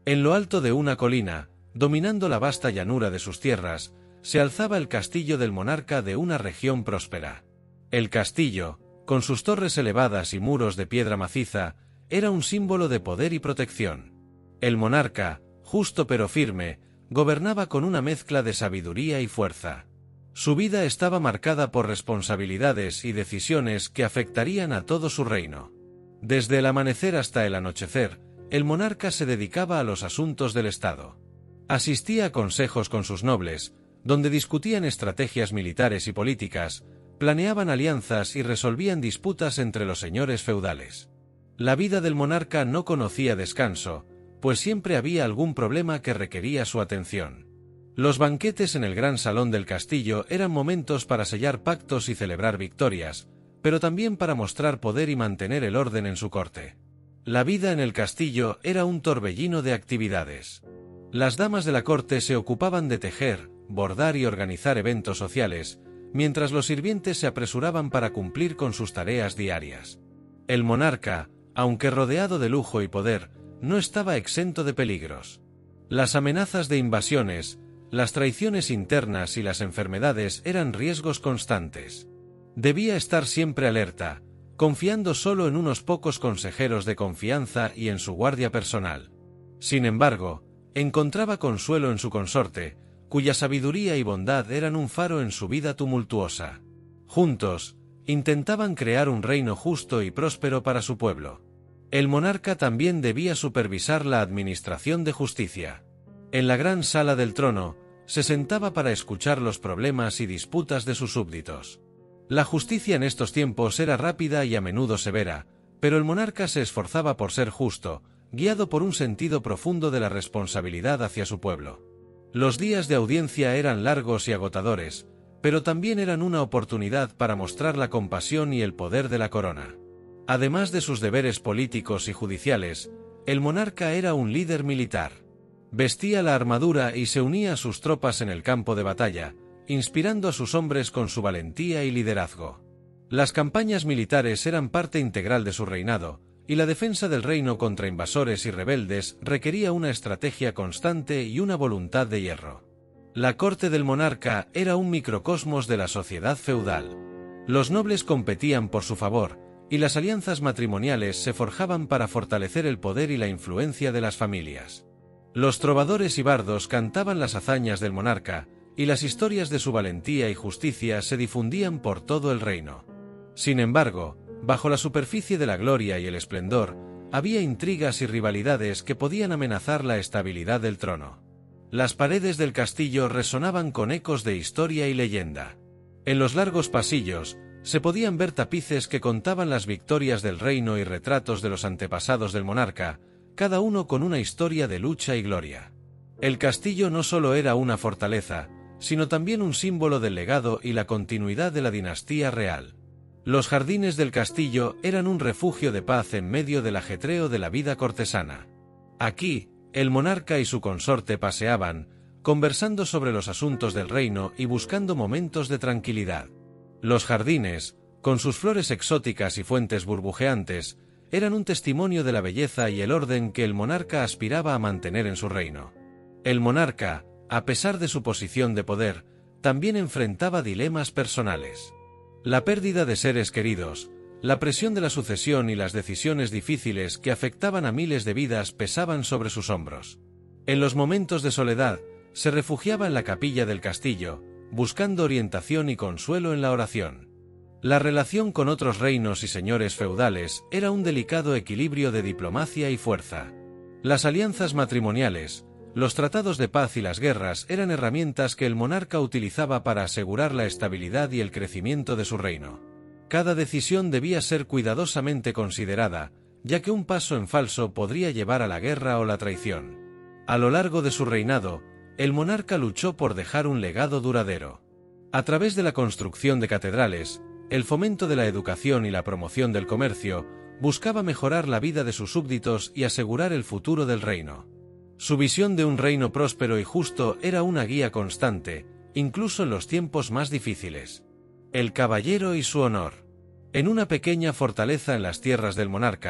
En lo alto de una colina, dominando la vasta llanura de sus tierras, se alzaba el castillo del monarca de una región próspera. El castillo, con sus torres elevadas y muros de piedra maciza, era un símbolo de poder y protección. El monarca, justo pero firme, gobernaba con una mezcla de sabiduría y fuerza. Su vida estaba marcada por responsabilidades y decisiones que afectarían a todo su reino. Desde el amanecer hasta el anochecer, el monarca se dedicaba a los asuntos del Estado. Asistía a consejos con sus nobles, donde discutían estrategias militares y políticas, planeaban alianzas y resolvían disputas entre los señores feudales. La vida del monarca no conocía descanso, pues siempre había algún problema que requería su atención. Los banquetes en el gran salón del castillo eran momentos para sellar pactos y celebrar victorias, pero también para mostrar poder y mantener el orden en su corte. La vida en el castillo era un torbellino de actividades. Las damas de la corte se ocupaban de tejer, bordar y organizar eventos sociales, mientras los sirvientes se apresuraban para cumplir con sus tareas diarias. El monarca, aunque rodeado de lujo y poder, no estaba exento de peligros. Las amenazas de invasiones, las traiciones internas y las enfermedades eran riesgos constantes. Debía estar siempre alerta, confiando solo en unos pocos consejeros de confianza y en su guardia personal. Sin embargo, encontraba consuelo en su consorte, cuya sabiduría y bondad eran un faro en su vida tumultuosa. Juntos, intentaban crear un reino justo y próspero para su pueblo. El monarca también debía supervisar la administración de justicia. En la gran sala del trono, se sentaba para escuchar los problemas y disputas de sus súbditos. La justicia en estos tiempos era rápida y a menudo severa, pero el monarca se esforzaba por ser justo, guiado por un sentido profundo de la responsabilidad hacia su pueblo. Los días de audiencia eran largos y agotadores, pero también eran una oportunidad para mostrar la compasión y el poder de la corona. Además de sus deberes políticos y judiciales, el monarca era un líder militar. Vestía la armadura y se unía a sus tropas en el campo de batalla, inspirando a sus hombres con su valentía y liderazgo. Las campañas militares eran parte integral de su reinado, y la defensa del reino contra invasores y rebeldes requería una estrategia constante y una voluntad de hierro. La corte del monarca era un microcosmos de la sociedad feudal. Los nobles competían por su favor, y las alianzas matrimoniales se forjaban para fortalecer el poder y la influencia de las familias. Los trovadores y bardos cantaban las hazañas del monarca, y las historias de su valentía y justicia se difundían por todo el reino. Sin embargo, bajo la superficie de la gloria y el esplendor, había intrigas y rivalidades que podían amenazar la estabilidad del trono. Las paredes del castillo resonaban con ecos de historia y leyenda. En los largos pasillos, se podían ver tapices que contaban las victorias del reino y retratos de los antepasados del monarca, cada uno con una historia de lucha y gloria. El castillo no solo era una fortaleza, sino también un símbolo del legado y la continuidad de la dinastía real. Los jardines del castillo eran un refugio de paz en medio del ajetreo de la vida cortesana. Aquí, el monarca y su consorte paseaban, conversando sobre los asuntos del reino y buscando momentos de tranquilidad. Los jardines, con sus flores exóticas y fuentes burbujeantes, eran un testimonio de la belleza y el orden que el monarca aspiraba a mantener en su reino. El monarca, a pesar de su posición de poder, también enfrentaba dilemas personales. La pérdida de seres queridos, la presión de la sucesión y las decisiones difíciles que afectaban a miles de vidas pesaban sobre sus hombros. En los momentos de soledad, se refugiaba en la capilla del castillo, buscando orientación y consuelo en la oración. La relación con otros reinos y señores feudales era un delicado equilibrio de diplomacia y fuerza. Las alianzas matrimoniales, los tratados de paz y las guerras eran herramientas que el monarca utilizaba para asegurar la estabilidad y el crecimiento de su reino. Cada decisión debía ser cuidadosamente considerada, ya que un paso en falso podría llevar a la guerra o la traición. A lo largo de su reinado, el monarca luchó por dejar un legado duradero. A través de la construcción de catedrales, el fomento de la educación y la promoción del comercio, buscaba mejorar la vida de sus súbditos y asegurar el futuro del reino. Su visión de un reino próspero y justo era una guía constante, incluso en los tiempos más difíciles. El caballero y su honor. En una pequeña fortaleza en las tierras del monarca,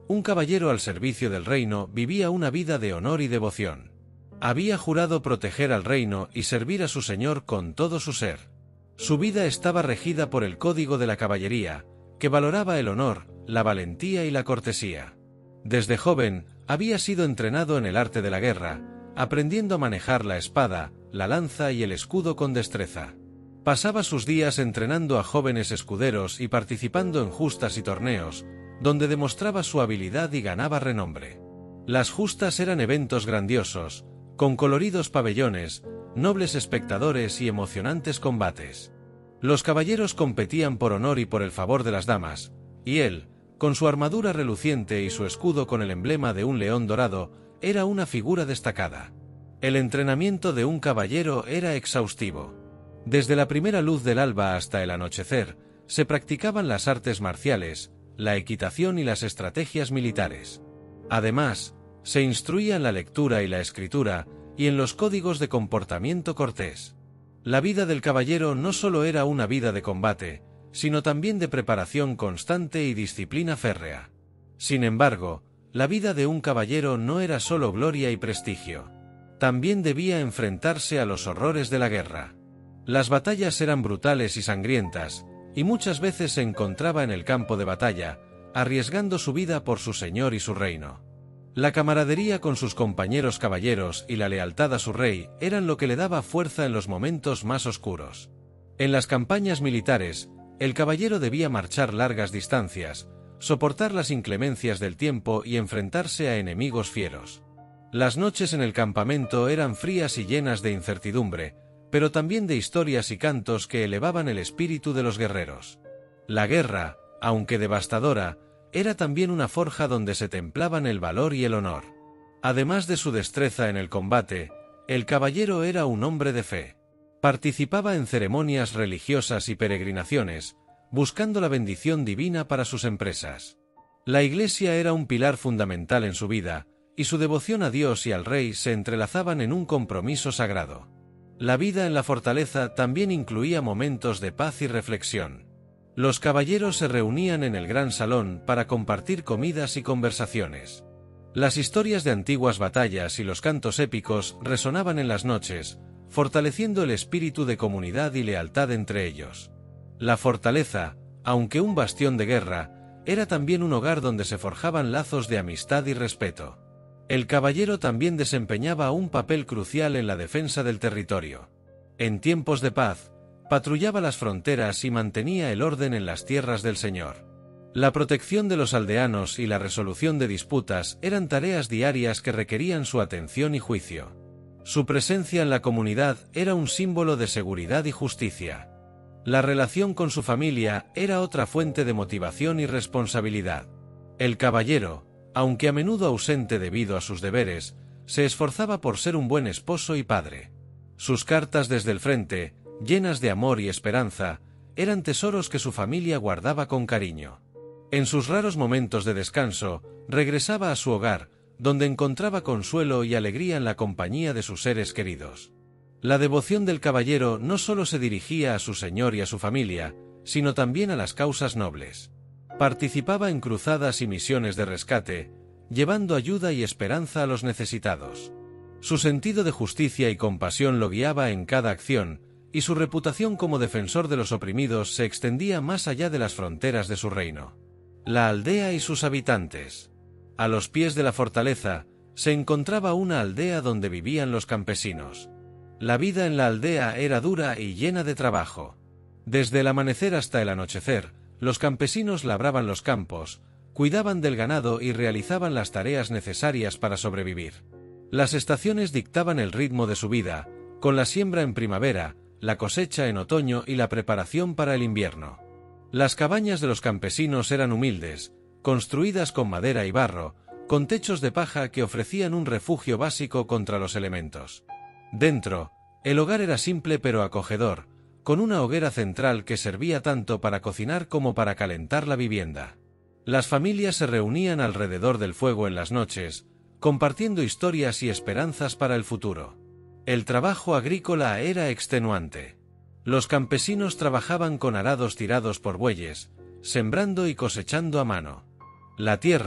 un caballero al servicio del reino vivía una vida de honor y devoción. Había jurado proteger al reino y servir a su señor con todo su ser. Su vida estaba regida por el código de la caballería, que valoraba el honor, la valentía y la cortesía. Desde joven, había sido entrenado en el arte de la guerra, aprendiendo a manejar la espada, la lanza y el escudo con destreza. Pasaba sus días entrenando a jóvenes escuderos y participando en justas y torneos, donde demostraba su habilidad y ganaba renombre. Las justas eran eventos grandiosos, con coloridos pabellones, nobles espectadores y emocionantes combates. Los caballeros competían por honor y por el favor de las damas, y él, con su armadura reluciente y su escudo con el emblema de un león dorado, era una figura destacada. El entrenamiento de un caballero era exhaustivo. Desde la primera luz del alba hasta el anochecer, se practicaban las artes marciales, la equitación y las estrategias militares. Además, se instruía en la lectura y la escritura, y en los códigos de comportamiento cortés. La vida del caballero no solo era una vida de combate, sino también de preparación constante y disciplina férrea. Sin embargo, la vida de un caballero no era solo gloria y prestigio. También debía enfrentarse a los horrores de la guerra. Las batallas eran brutales y sangrientas, y muchas veces se encontraba en el campo de batalla, arriesgando su vida por su señor y su reino. La camaradería con sus compañeros caballeros y la lealtad a su rey eran lo que le daba fuerza en los momentos más oscuros. En las campañas militares, el caballero debía marchar largas distancias, soportar las inclemencias del tiempo y enfrentarse a enemigos fieros. Las noches en el campamento eran frías y llenas de incertidumbre, pero también de historias y cantos que elevaban el espíritu de los guerreros. La guerra, aunque devastadora, era también una forja donde se templaban el valor y el honor. Además de su destreza en el combate, el caballero era un hombre de fe. Participaba en ceremonias religiosas y peregrinaciones, buscando la bendición divina para sus empresas. La Iglesia era un pilar fundamental en su vida, y su devoción a Dios y al rey se entrelazaban en un compromiso sagrado. La vida en la fortaleza también incluía momentos de paz y reflexión. Los caballeros se reunían en el gran salón para compartir comidas y conversaciones. Las historias de antiguas batallas y los cantos épicos resonaban en las noches, fortaleciendo el espíritu de comunidad y lealtad entre ellos. La fortaleza, aunque un bastión de guerra, era también un hogar donde se forjaban lazos de amistad y respeto. El caballero también desempeñaba un papel crucial en la defensa del territorio. En tiempos de paz, patrullaba las fronteras y mantenía el orden en las tierras del señor. La protección de los aldeanos y la resolución de disputas eran tareas diarias que requerían su atención y juicio. Su presencia en la comunidad era un símbolo de seguridad y justicia. La relación con su familia era otra fuente de motivación y responsabilidad. El caballero, aunque a menudo ausente debido a sus deberes, se esforzaba por ser un buen esposo y padre. Sus cartas desde el frente, llenas de amor y esperanza, eran tesoros que su familia guardaba con cariño. En sus raros momentos de descanso, regresaba a su hogar, donde encontraba consuelo y alegría en la compañía de sus seres queridos. La devoción del caballero no solo se dirigía a su señor y a su familia, sino también a las causas nobles. Participaba en cruzadas y misiones de rescate, llevando ayuda y esperanza a los necesitados. Su sentido de justicia y compasión lo guiaba en cada acción, y su reputación como defensor de los oprimidos se extendía más allá de las fronteras de su reino. La aldea y sus habitantes. A los pies de la fortaleza, se encontraba una aldea donde vivían los campesinos. La vida en la aldea era dura y llena de trabajo. Desde el amanecer hasta el anochecer, los campesinos labraban los campos, cuidaban del ganado y realizaban las tareas necesarias para sobrevivir. Las estaciones dictaban el ritmo de su vida, con la siembra en primavera, la cosecha en otoño y la preparación para el invierno. Las cabañas de los campesinos eran humildes, construidas con madera y barro, con techos de paja que ofrecían un refugio básico contra los elementos. Dentro, el hogar era simple pero acogedor, con una hoguera central que servía tanto para cocinar como para calentar la vivienda. Las familias se reunían alrededor del fuego en las noches, compartiendo historias y esperanzas para el futuro. El trabajo agrícola era extenuante. Los campesinos trabajaban con arados tirados por bueyes, sembrando y cosechando a mano. La tierra,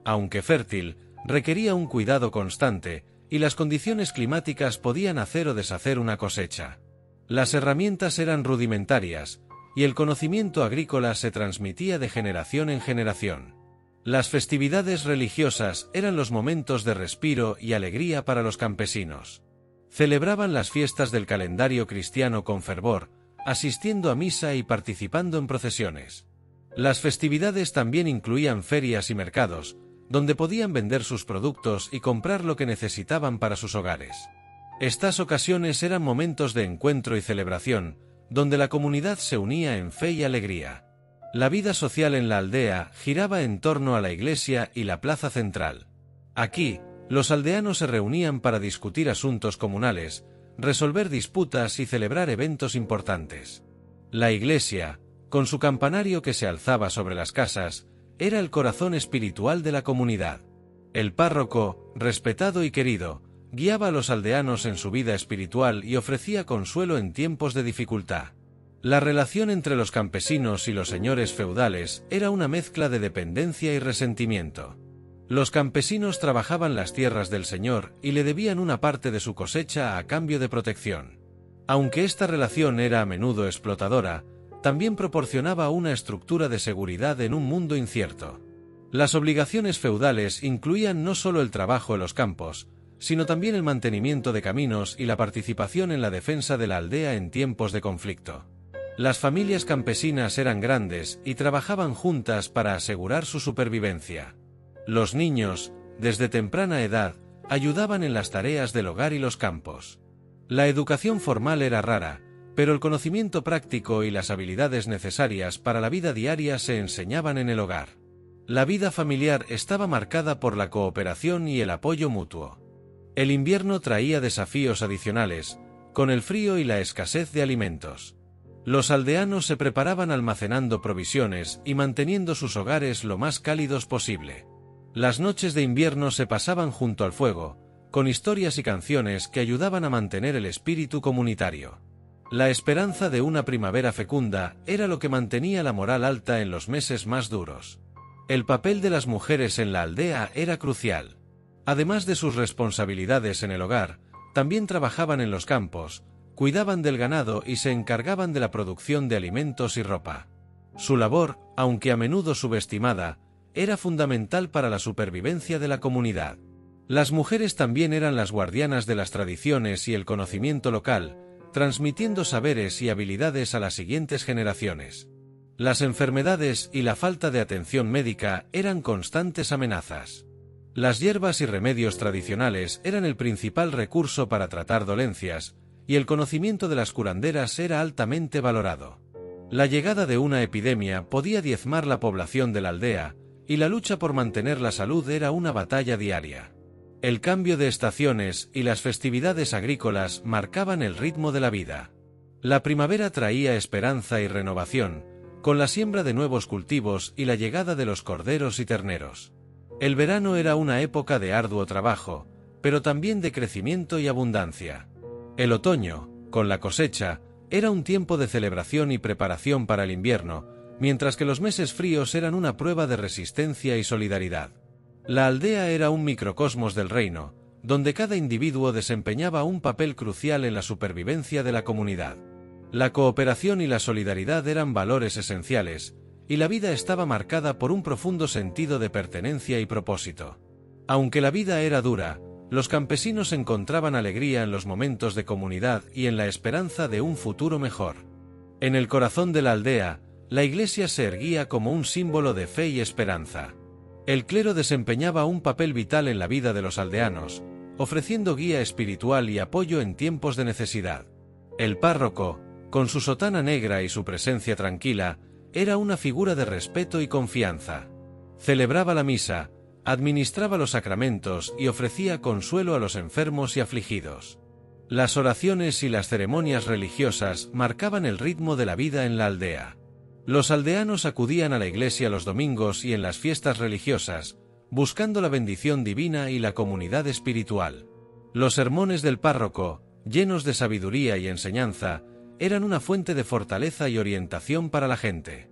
aunque fértil, requería un cuidado constante, y las condiciones climáticas podían hacer o deshacer una cosecha. Las herramientas eran rudimentarias, y el conocimiento agrícola se transmitía de generación en generación. Las festividades religiosas eran los momentos de respiro y alegría para los campesinos. Celebraban las fiestas del calendario cristiano con fervor, asistiendo a misa y participando en procesiones. Las festividades también incluían ferias y mercados, donde podían vender sus productos y comprar lo que necesitaban para sus hogares. Estas ocasiones eran momentos de encuentro y celebración, donde la comunidad se unía en fe y alegría. La vida social en la aldea giraba en torno a la iglesia y la plaza central. Aquí, los aldeanos se reunían para discutir asuntos comunales, resolver disputas y celebrar eventos importantes. La iglesia, con su campanario que se alzaba sobre las casas, era el corazón espiritual de la comunidad. El párroco, respetado y querido, guiaba a los aldeanos en su vida espiritual y ofrecía consuelo en tiempos de dificultad. La relación entre los campesinos y los señores feudales era una mezcla de dependencia y resentimiento. Los campesinos trabajaban las tierras del señor y le debían una parte de su cosecha a cambio de protección. Aunque esta relación era a menudo explotadora, también proporcionaba una estructura de seguridad en un mundo incierto. Las obligaciones feudales incluían no solo el trabajo en los campos, sino también el mantenimiento de caminos y la participación en la defensa de la aldea en tiempos de conflicto. Las familias campesinas eran grandes y trabajaban juntas para asegurar su supervivencia. Los niños, desde temprana edad, ayudaban en las tareas del hogar y los campos. La educación formal era rara, pero el conocimiento práctico y las habilidades necesarias para la vida diaria se enseñaban en el hogar. La vida familiar estaba marcada por la cooperación y el apoyo mutuo. El invierno traía desafíos adicionales, con el frío y la escasez de alimentos. Los aldeanos se preparaban almacenando provisiones y manteniendo sus hogares lo más cálidos posible. Las noches de invierno se pasaban junto al fuego, con historias y canciones que ayudaban a mantener el espíritu comunitario. La esperanza de una primavera fecunda era lo que mantenía la moral alta en los meses más duros. El papel de las mujeres en la aldea era crucial. Además de sus responsabilidades en el hogar, también trabajaban en los campos, cuidaban del ganado y se encargaban de la producción de alimentos y ropa. Su labor, aunque a menudo subestimada, era fundamental para la supervivencia de la comunidad. Las mujeres también eran las guardianas de las tradiciones y el conocimiento local, transmitiendo saberes y habilidades a las siguientes generaciones. Las enfermedades y la falta de atención médica eran constantes amenazas. Las hierbas y remedios tradicionales eran el principal recurso para tratar dolencias, y el conocimiento de las curanderas era altamente valorado. La llegada de una epidemia podía diezmar la población de la aldea, y la lucha por mantener la salud era una batalla diaria. El cambio de estaciones y las festividades agrícolas marcaban el ritmo de la vida. La primavera traía esperanza y renovación, con la siembra de nuevos cultivos y la llegada de los corderos y terneros. El verano era una época de arduo trabajo, pero también de crecimiento y abundancia. El otoño, con la cosecha, era un tiempo de celebración y preparación para el invierno, mientras que los meses fríos eran una prueba de resistencia y solidaridad. La aldea era un microcosmos del reino, donde cada individuo desempeñaba un papel crucial en la supervivencia de la comunidad. La cooperación y la solidaridad eran valores esenciales, y la vida estaba marcada por un profundo sentido de pertenencia y propósito. Aunque la vida era dura, los campesinos encontraban alegría en los momentos de comunidad y en la esperanza de un futuro mejor. En el corazón de la aldea, la iglesia se erguía como un símbolo de fe y esperanza. El clero desempeñaba un papel vital en la vida de los aldeanos, ofreciendo guía espiritual y apoyo en tiempos de necesidad. El párroco, con su sotana negra y su presencia tranquila, era una figura de respeto y confianza. Celebraba la misa, administraba los sacramentos y ofrecía consuelo a los enfermos y afligidos. Las oraciones y las ceremonias religiosas marcaban el ritmo de la vida en la aldea. Los aldeanos acudían a la iglesia los domingos y en las fiestas religiosas, buscando la bendición divina y la comunidad espiritual. Los sermones del párroco, llenos de sabiduría y enseñanza, eran una fuente de fortaleza y orientación para la gente.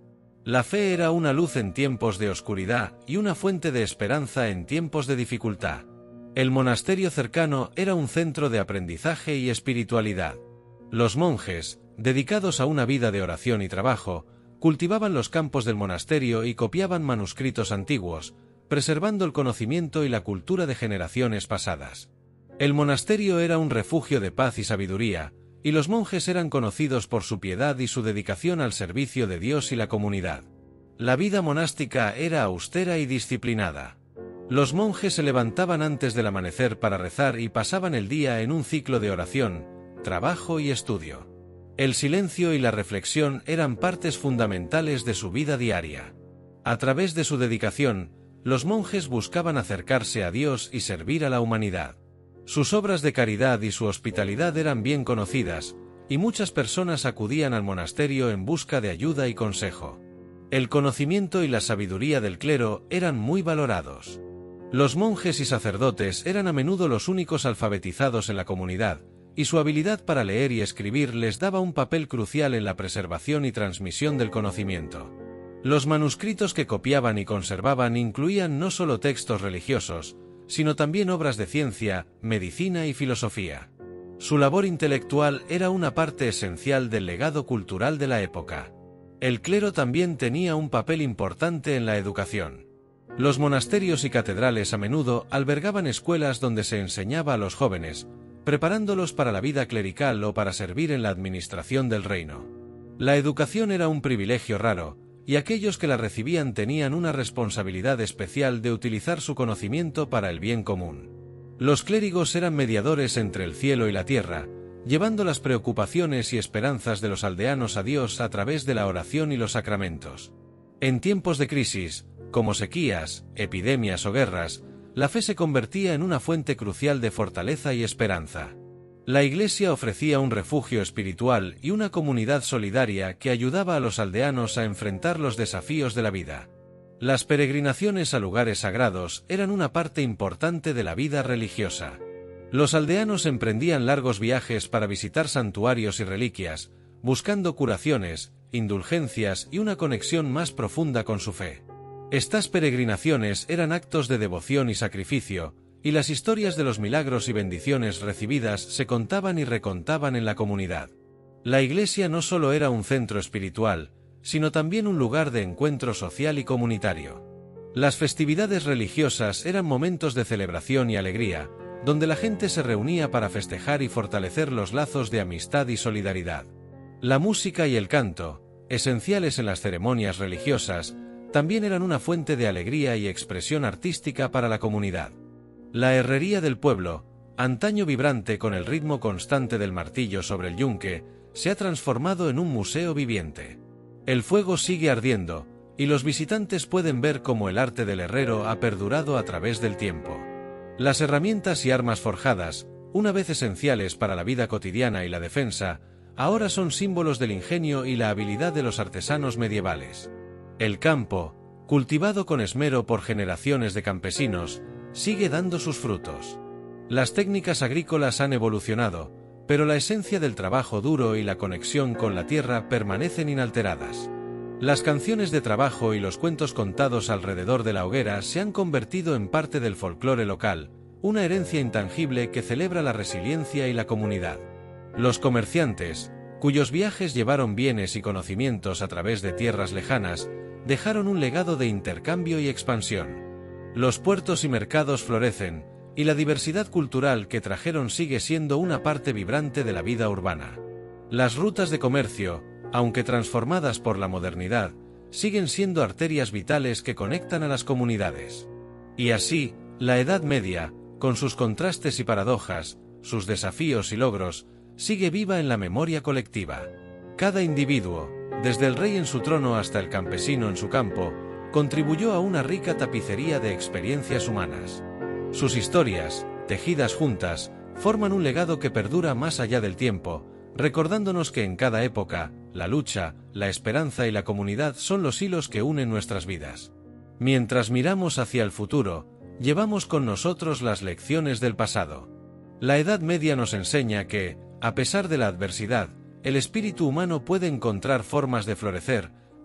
La fe era una luz en tiempos de oscuridad y una fuente de esperanza en tiempos de dificultad. El monasterio cercano era un centro de aprendizaje y espiritualidad. Los monjes, dedicados a una vida de oración y trabajo, cultivaban los campos del monasterio y copiaban manuscritos antiguos, preservando el conocimiento y la cultura de generaciones pasadas. El monasterio era un refugio de paz y sabiduría, y los monjes eran conocidos por su piedad y su dedicación al servicio de Dios y la comunidad. La vida monástica era austera y disciplinada. Los monjes se levantaban antes del amanecer para rezar y pasaban el día en un ciclo de oración, trabajo y estudio. El silencio y la reflexión eran partes fundamentales de su vida diaria. A través de su dedicación, los monjes buscaban acercarse a Dios y servir a la humanidad. Sus obras de caridad y su hospitalidad eran bien conocidas, y muchas personas acudían al monasterio en busca de ayuda y consejo. El conocimiento y la sabiduría del clero eran muy valorados. Los monjes y sacerdotes eran a menudo los únicos alfabetizados en la comunidad, y su habilidad para leer y escribir les daba un papel crucial en la preservación y transmisión del conocimiento. Los manuscritos que copiaban y conservaban incluían no solo textos religiosos, sino también obras de ciencia, medicina y filosofía. Su labor intelectual era una parte esencial del legado cultural de la época. El clero también tenía un papel importante en la educación. Los monasterios y catedrales a menudo albergaban escuelas donde se enseñaba a los jóvenes, preparándolos para la vida clerical o para servir en la administración del reino. La educación era un privilegio raro, y aquellos que la recibían tenían una responsabilidad especial de utilizar su conocimiento para el bien común. Los clérigos eran mediadores entre el cielo y la tierra, llevando las preocupaciones y esperanzas de los aldeanos a Dios a través de la oración y los sacramentos. En tiempos de crisis, como sequías, epidemias o guerras, la fe se convertía en una fuente crucial de fortaleza y esperanza. La Iglesia ofrecía un refugio espiritual y una comunidad solidaria que ayudaba a los aldeanos a enfrentar los desafíos de la vida. Las peregrinaciones a lugares sagrados eran una parte importante de la vida religiosa. Los aldeanos emprendían largos viajes para visitar santuarios y reliquias, buscando curaciones, indulgencias y una conexión más profunda con su fe. Estas peregrinaciones eran actos de devoción y sacrificio, y las historias de los milagros y bendiciones recibidas se contaban y recontaban en la comunidad. La Iglesia no solo era un centro espiritual, sino también un lugar de encuentro social y comunitario. Las festividades religiosas eran momentos de celebración y alegría, donde la gente se reunía para festejar y fortalecer los lazos de amistad y solidaridad. La música y el canto, esenciales en las ceremonias religiosas, también eran una fuente de alegría y expresión artística para la comunidad. La herrería del pueblo, antaño vibrante con el ritmo constante del martillo sobre el yunque, se ha transformado en un museo viviente. El fuego sigue ardiendo, y los visitantes pueden ver cómo el arte del herrero ha perdurado a través del tiempo. Las herramientas y armas forjadas, una vez esenciales para la vida cotidiana y la defensa, ahora son símbolos del ingenio y la habilidad de los artesanos medievales. El campo, cultivado con esmero por generaciones de campesinos, sigue dando sus frutos. Las técnicas agrícolas han evolucionado, pero la esencia del trabajo duro y la conexión con la tierra permanecen inalteradas. Las canciones de trabajo y los cuentos contados alrededor de la hoguera se han convertido en parte del folclore local, una herencia intangible que celebra la resiliencia y la comunidad. Los comerciantes, cuyos viajes llevaron bienes y conocimientos a través de tierras lejanas, dejaron un legado de intercambio y expansión. Los puertos y mercados florecen, y la diversidad cultural que trajeron sigue siendo una parte vibrante de la vida urbana. Las rutas de comercio, aunque transformadas por la modernidad, siguen siendo arterias vitales que conectan a las comunidades. Y así, la Edad Media, con sus contrastes y paradojas, sus desafíos y logros, sigue viva en la memoria colectiva. Cada individuo, desde el rey en su trono hasta el campesino en su campo, contribuyó a una rica tapicería de experiencias humanas. Sus historias, tejidas juntas, forman un legado que perdura más allá del tiempo, recordándonos que en cada época, la lucha, la esperanza y la comunidad son los hilos que unen nuestras vidas. Mientras miramos hacia el futuro, llevamos con nosotros las lecciones del pasado. La Edad Media nos enseña que, a pesar de la adversidad, el espíritu humano puede encontrar formas de florecer,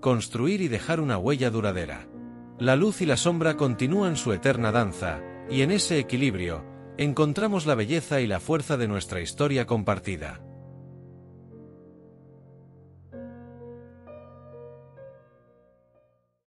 construir y dejar una huella duradera. La luz y la sombra continúan su eterna danza, y en ese equilibrio, encontramos la belleza y la fuerza de nuestra historia compartida.